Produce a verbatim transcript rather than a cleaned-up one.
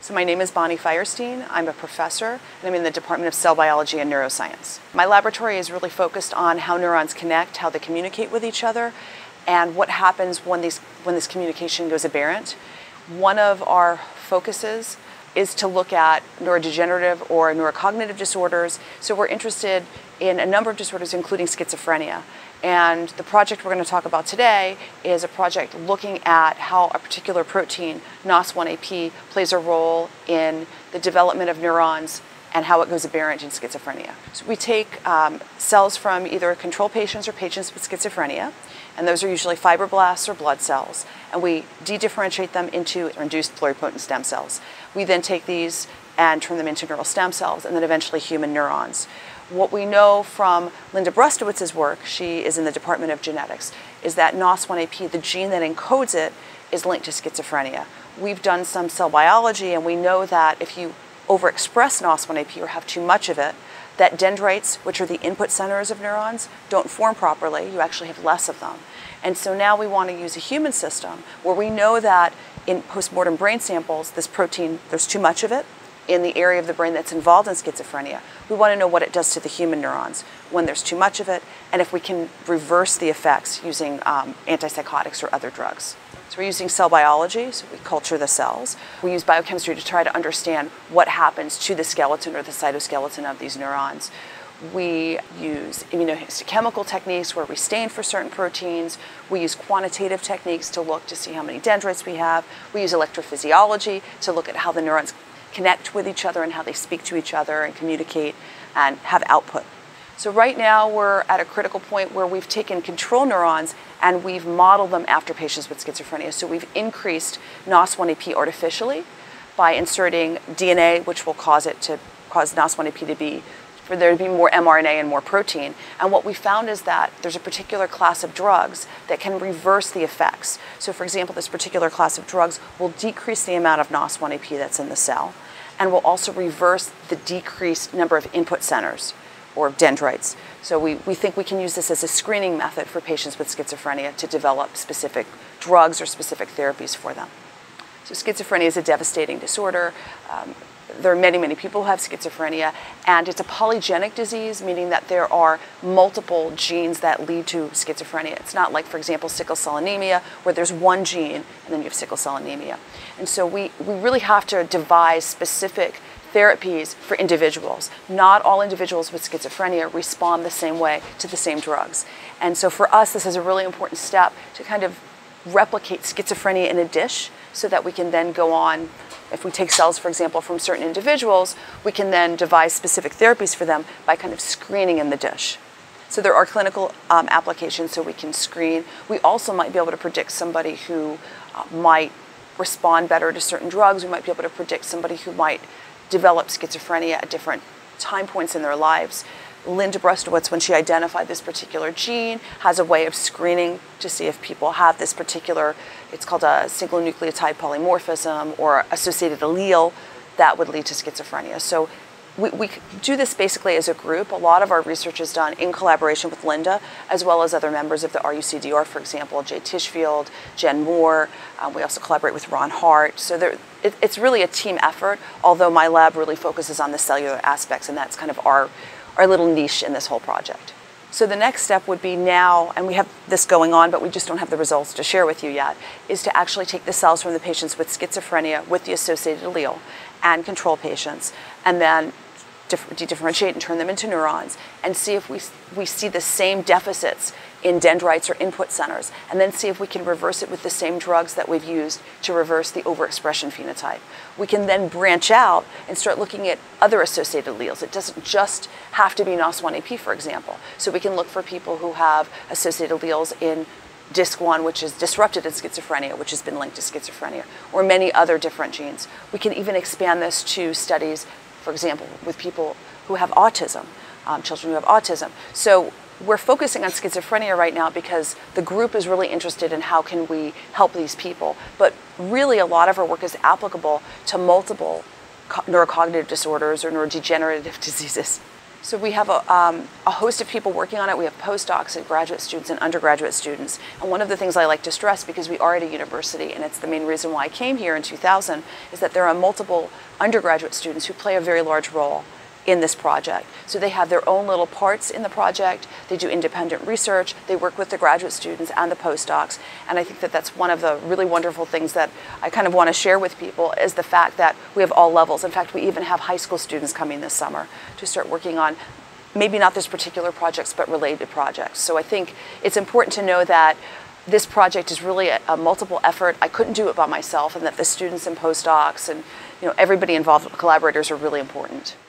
So my name is Bonnie Firestein. I'm a professor, and I'm in the Department of Cell Biology and Neuroscience. My laboratory is really focused on how neurons connect, how they communicate with each other, and what happens when, these, when this communication goes aberrant. One of our focuses is to look at neurodegenerative or neurocognitive disorders. So we're interested in a number of disorders, including schizophrenia. And the project we're going to talk about today is a project looking at how a particular protein, N O S one A P, plays a role in the development of neurons and how it goes aberrant in schizophrenia. So we take um, cells from either control patients or patients with schizophrenia, and those are usually fibroblasts or blood cells, and we de-differentiate them into induced pluripotent stem cells. We then take these and turn them into neural stem cells, and then eventually human neurons. What we know from Linda Brustowitz's work, she is in the Department of Genetics, is that N O S one A P, the gene that encodes it, is linked to schizophrenia. We've done some cell biology, and we know that if you overexpress N O S one A P or have too much of it, that dendrites, which are the input centers of neurons, don't form properly. You actually have less of them. And so now we want to use a human system where we know that in postmortem brain samples, this protein, there's too much of it in the area of the brain that's involved in schizophrenia. We want to know what it does to the human neurons when there's too much of it, and if we can reverse the effects using um, antipsychotics or other drugs. So we're using cell biology, so we culture the cells. We use biochemistry to try to understand what happens to the skeleton or the cytoskeleton of these neurons. We use immunohistochemical techniques where we stain for certain proteins. We use quantitative techniques to look to see how many dendrites we have. We use electrophysiology to look at how the neurons connect with each other and how they speak to each other and communicate and have output. So right now we're at a critical point where we've taken control neurons and we've modeled them after patients with schizophrenia. So we've increased N O S one A P artificially by inserting D N A, which will cause it to cause N O S one A P to be, for there to be more m R N A and more protein. And what we found is that there's a particular class of drugs that can reverse the effects. So for example, this particular class of drugs will decrease the amount of N O S one A P that's in the cell, and will also reverse the decreased number of input centers or dendrites. So we, we think we can use this as a screening method for patients with schizophrenia to develop specific drugs or specific therapies for them. So schizophrenia is a devastating disorder. Um, There are many, many people who have schizophrenia, and it's a polygenic disease, meaning that there are multiple genes that lead to schizophrenia. It's not like, for example, sickle cell anemia, where there's one gene and then you have sickle cell anemia. And so we, we really have to devise specific therapies for individuals. Not all individuals with schizophrenia respond the same way to the same drugs. And so for us, this is a really important step to kind of replicate schizophrenia in a dish so that we can then go on. If we take cells, for example, from certain individuals, we can then devise specific therapies for them by kind of screening in the dish. So there are clinical um, applications so we can screen. We also might be able to predict somebody who uh, might respond better to certain drugs. We might be able to predict somebody who might develop schizophrenia at different time points in their lives. Linda Brustowitz, when she identified this particular gene, has a way of screening to see if people have this particular, it's called a single nucleotide polymorphism or associated allele that would lead to schizophrenia. So we, we do this basically as a group. A lot of our research is done in collaboration with Linda, as well as other members of the R U C D R, for example, Jay Tishfield, Jen Moore. Um, we also collaborate with Ron Hart. So there, it, it's really a team effort, although my lab really focuses on the cellular aspects, and that's kind of our our little niche in this whole project. So the next step would be now, and we have this going on, but we just don't have the results to share with you yet, is to actually take the cells from the patients with schizophrenia with the associated allele and control patients, and then de-differentiate and turn them into neurons, and see if we, we see the same deficits in dendrites or input centers, and then see if we can reverse it with the same drugs that we've used to reverse the overexpression phenotype. We can then branch out and start looking at other associated alleles. It doesn't just have to be N O S one A P, for example. So we can look for people who have associated alleles in D I S C one, which is disrupted in schizophrenia, which has been linked to schizophrenia, or many other different genes. We can even expand this to studies, for example, with people who have autism, um, children who have autism. So we're focusing on schizophrenia right now because the group is really interested in how can we help these people. But really a lot of our work is applicable to multiple neurocognitive disorders or neurodegenerative diseases. So we have a, um, a host of people working on it. We have postdocs and graduate students and undergraduate students. And one of the things I like to stress, because we are at a university, and it's the main reason why I came here in two thousand, is that there are multiple undergraduate students who play a very large role in this project. So they have their own little parts in the project, they do independent research, they work with the graduate students and the postdocs, and I think that that's one of the really wonderful things that I kind of want to share with people, is the fact that we have all levels. In fact, we even have high school students coming this summer to start working on maybe not this particular projects, but related projects. So I think it's important to know that this project is really a, a multiple effort. I couldn't do it by myself, and that the students and postdocs and you know everybody involved, collaborators, are really important.